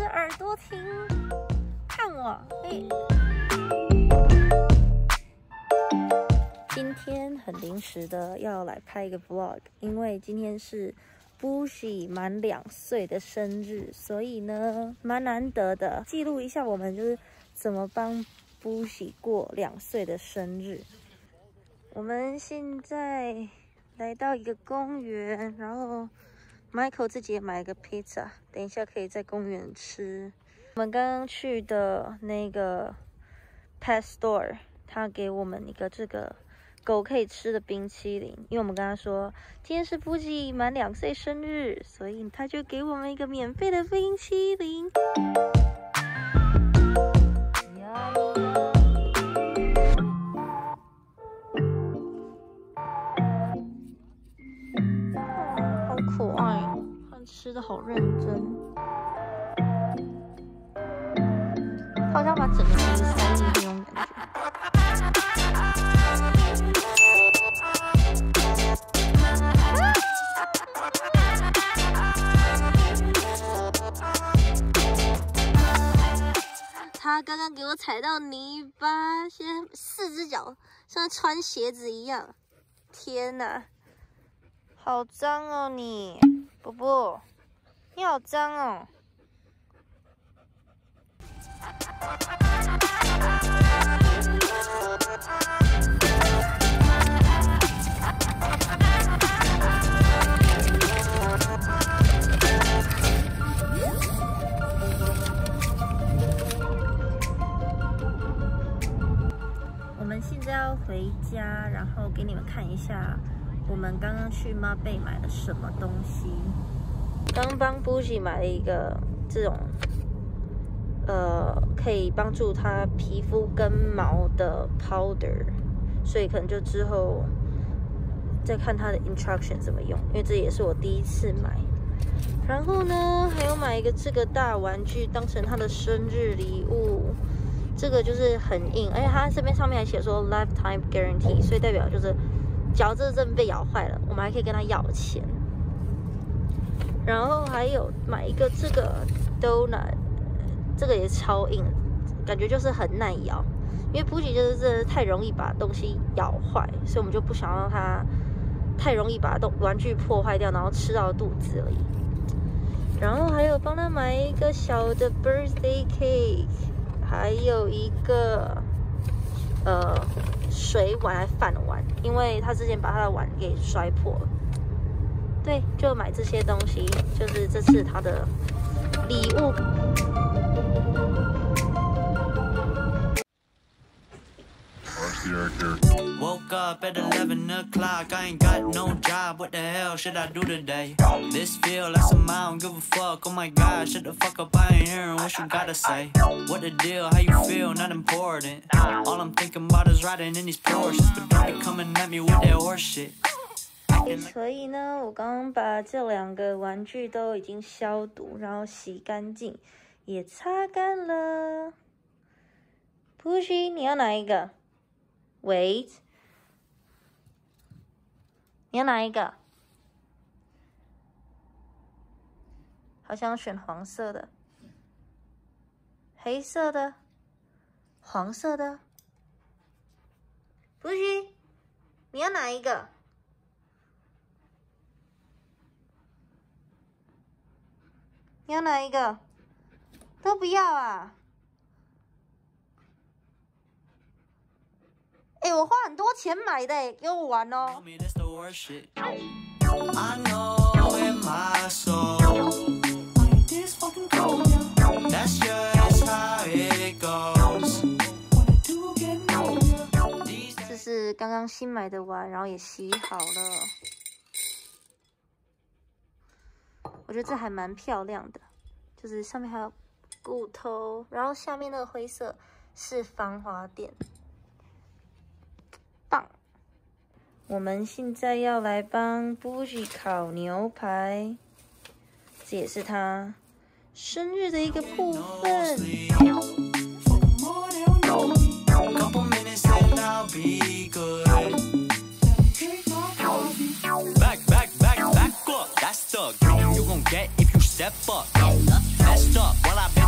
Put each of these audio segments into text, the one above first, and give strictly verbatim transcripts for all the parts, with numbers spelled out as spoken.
耳朵听，看我，哎。今天很临时的要来拍一个 vlog， 因为今天是 Bougie 满两岁的生日，所以呢蛮难得的，记录一下我们就是怎么帮 Bougie 过两岁的生日。我们现在来到一个公园，然后 Michael 自己也买了个 pizza， 等一下可以在公园吃。我们刚刚去的那个 pet store， 他给我们一个这个狗可以吃的冰淇淋，因为我们跟他说今天是 Bougie 满两岁生日，所以他就给我们一个免费的冰淇淋。好可爱哦，他吃的好认真，他好像把整个东西塞进去那种感觉。他刚刚给我踩到泥巴，现在四只脚像穿鞋子一样。天哪，好脏哦你，波波，你好脏哦。我们现在要回家，然后给你们看一下我们刚刚去妈贝买了什么东西。刚帮 Bougie 买了一个这种呃可以帮助他皮肤根毛的 powder， 所以可能就之后再看他的 instruction 怎么用，因为这也是我第一次买。然后呢，还有买一个这个大玩具当成他的生日礼物。这个就是很硬，而且它这边上面还写说 lifetime guarantee， 所以代表就是脚这真被咬坏了，我们还可以跟他要钱。然后还有买一个这个 donut， 这个也超硬，感觉就是很耐咬，因为 Bougie 就是真的太容易把东西咬坏，所以我们就不想让它太容易把玩具破坏掉，然后吃到肚子里。然后还有帮他买一个小的 birthday cake。还有一个呃水碗还饭碗，因为他之前把他的碗给摔破了。对，就买这些东西，就是这次他的礼物。 Woke up at eleven o'clock, I ain't got no job, what the hell should I do today? This feel like some I don't give a fuck, oh my god, shut the fuck up, I ain't hearing what you gotta say. What the deal, how you feel, not important. All I'm thinking about is riding in these Porsches, but don't be coming at me with that horse shit. 所以呢，我刚刚把这两个玩具都已经消毒，然后洗干净，也擦干了。Bougie， 你要哪一个 ？Wait， 你要哪一个？好想选黄色的、黑色的、黄色的。Bougie， 你要哪一个？你要哪一个？都不要啊！哎、欸，我花很多钱买的，哎，给我玩哦。这是刚刚新买的碗，然后也洗好了。我觉得这还蛮漂亮的，就是上面还有骨头，然后下面那个灰色是防滑垫，棒！我们现在要来帮 Bougie 烤牛排，这也是他生日的一个部分。Back, back, back, back up. That's the game you gon' get if you step up. Messed up while I've been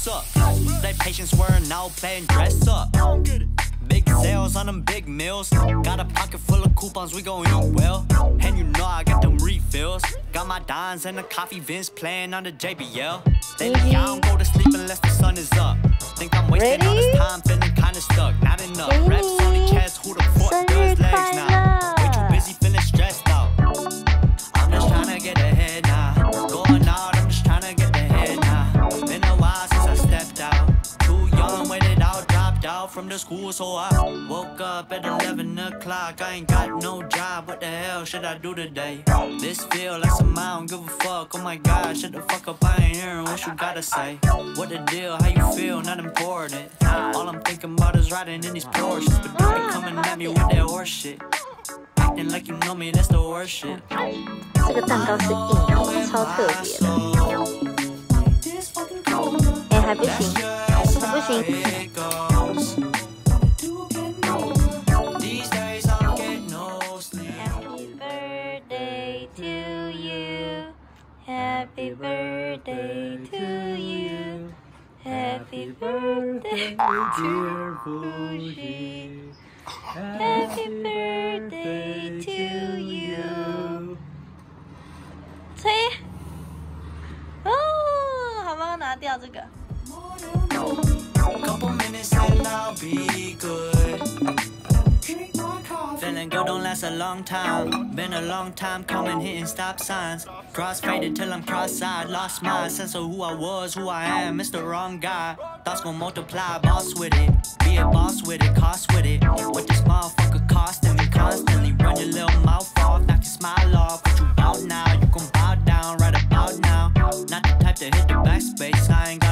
mess up. They patience wearing out, playing dress up. Big sales on them big meals. Got a pocket full of coupons, we gon' eat well. And you know I got them refills. Got my dimes and the coffee Vince playing on the J B L. Lately I don't go to sleep unless the sun is up. Think I'm wasting all this time, feeling kinda stuck. Not enough reps on the chest, who the fuck does legs now? Way too busy feeling stressed out. I'm just tryna get ahead now. Going out, I'm just tryna get ahead now. Been a while since I stepped out. Too young, waited out, dropped out from the school, so I woke up at eleven o'clock. I ain't got no job, what the hell should I do today? This feel like some I don't give a fuck. Oh my god, shut the fuck up, I ain't hearing what you gotta say. What the deal, how you feel, not important. All I'm thinking about is riding in these Porsches. But don't be coming at me with that horse shit. Acting like you know me, that's the worst shit. 这个蛋糕是硬的，超特别的。哎，还不行，还不行。Happy birthday to you. Happy birthday, dear Fuji. Happy birthday to you. 吹。哦，好吧，拿掉这个。 Couple minutes and I'll be good. Feeling good don't last a long time. Been a long time coming, hitting stop signs. Cross-faded till I'm cross-eyed. Lost my sense of who I was, who I am. It's the wrong guy. Thoughts gon' multiply, boss with it. Be a boss with it, cost with it. What this motherfucker costing me constantly. Run your little mouth off, knock your smile off. What you bout now? You gon' bow down right about now. Not the type to hit the backspace. I ain't